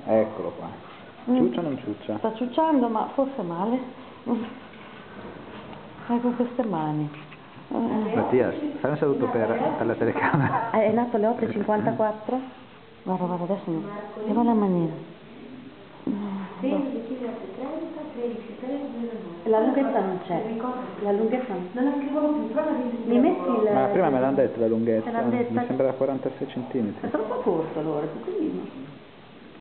Eccolo qua. Ciuccia o non ciuccia? Sta ciucciando, ma forse male. Con queste mani. Mattia, fai un saluto per la telecamera. È nato alle 8:54? Guarda, adesso mi leva la manina. 13, 13, La lunghezza non c'è. La lunghezza non la scrivono più, però la mi metti il... Ma prima me l'hanno detto la lunghezza, Te l'hanno detta? mi sembra 46 cm. È troppo corto allora, piccolino.